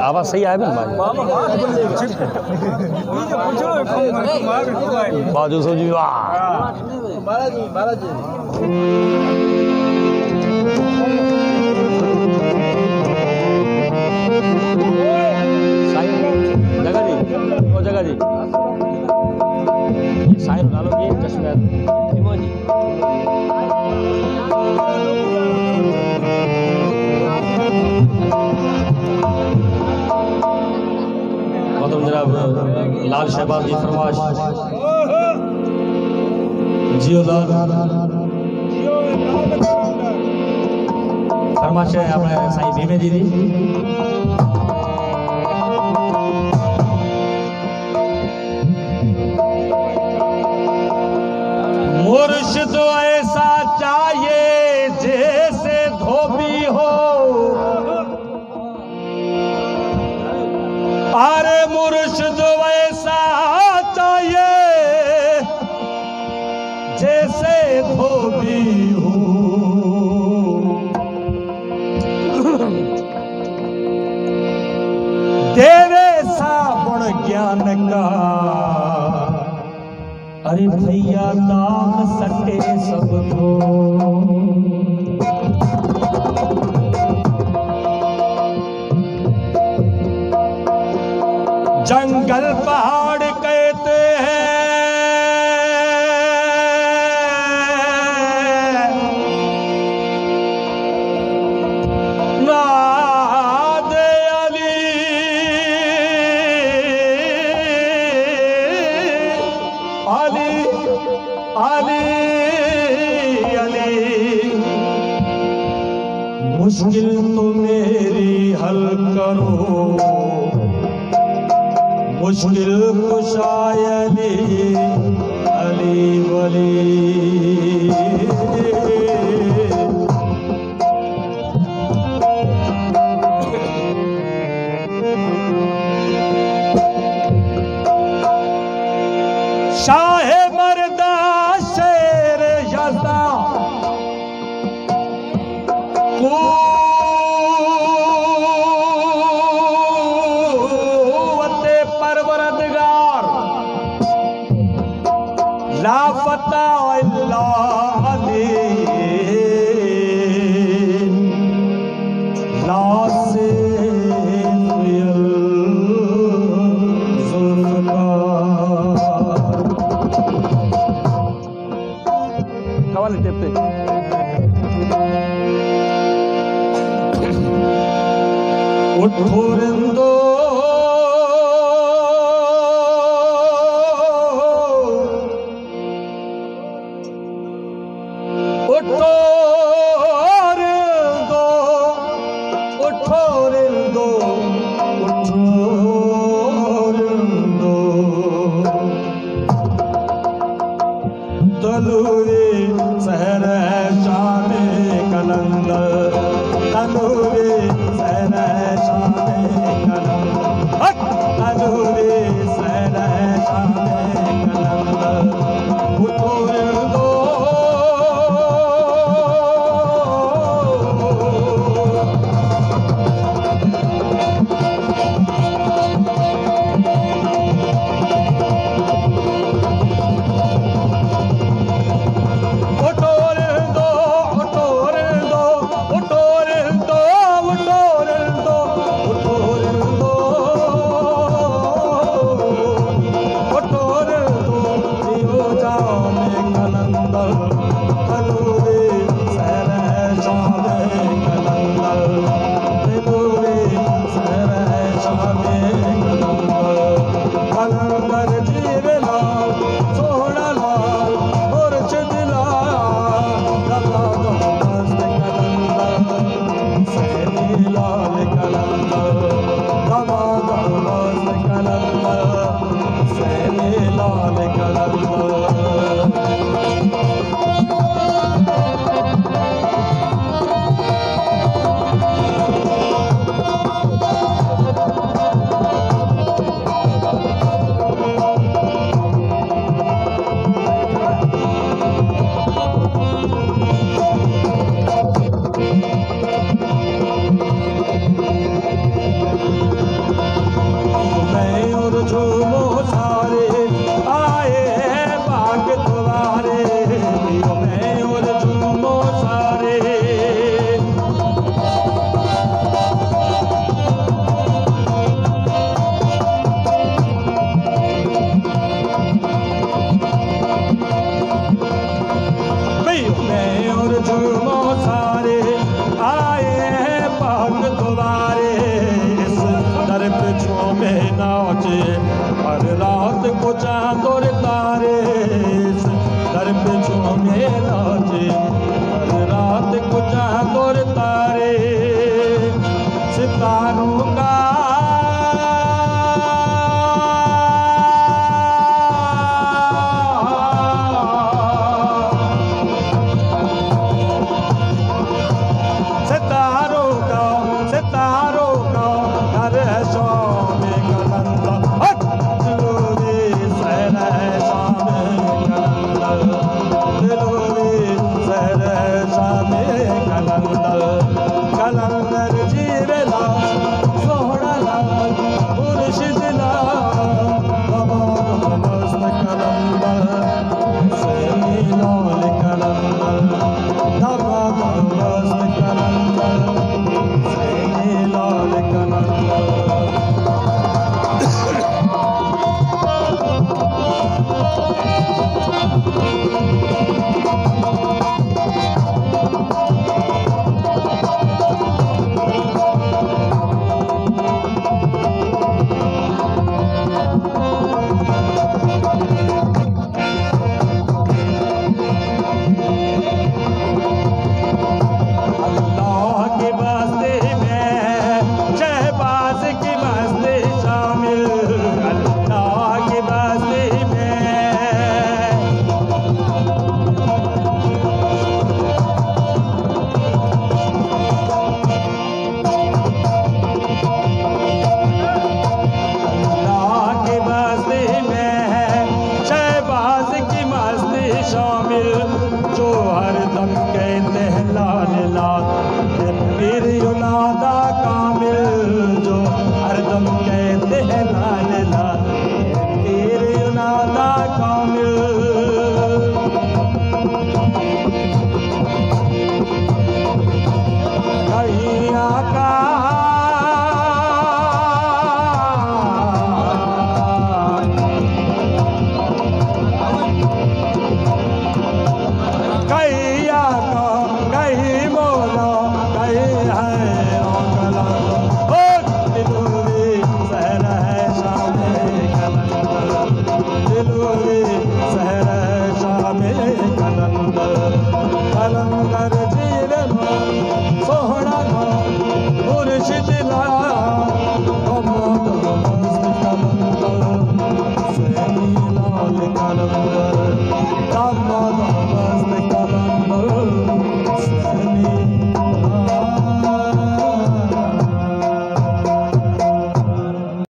आवाज सही आए बाजू सो जी जगह जी ओ जगह जी ये साइन डालो ये चश्मे जी मतलब जनाब लाल शहबाज की फरमाश जियो लाल फरमाश है अपने साईं भीमे जी दी मुर्शिद ऐसा चाहिए जैसे धोबी हो अरे मुर्शिद ऐसा चाहिए जैसे धोबी हो तेरे साबुन ज्ञान का अरे भैया दाग सटे सबको जंगल पहाड़ कहते हैं नाद अली अली अली अली मुश्किल तो मेरी हल करो मुश्किल कुशाय अली अली वली शाह मर्दा शेर यज़दा कुव्वते परवरदिगार ला फता इल्ला अली ला से कवाली टेपते उठो रिंदो उठो रिंदो उठो रिंदो उठो रिंदो तलूरी सहर शाने कलंदर तलूरी सहर शाने कलंदर तलूरी सहर शाने कलंदर उठो रिंदो झूमो सारे आए बाग तुम्हारे पियो में और झूमो सारे और झूमो सारे आए हैं बाग तुम्हारे इस दर पे झूमे नाचे हर रात को चांद और तारे इस दर पे झूमे नाचे हर रात को चांद और तारे सितारों का कलंदर जीवेला सोहना लाल मुर्शिद लाल मस्त कलंदर सैनी लाल कलंदर मस्त कलंदर सैनी लाल कलंदर शामिल जो हर दम कहते हैं लाल लाल पीर युनादा कामिल जो हर दम कहते हैं लाल लाल पीर युनादा कामिल कहीं आका कलंदर जीवेला सोहना मुर्शिद लाल मस्त कलंदर सैनी लाल कलंदर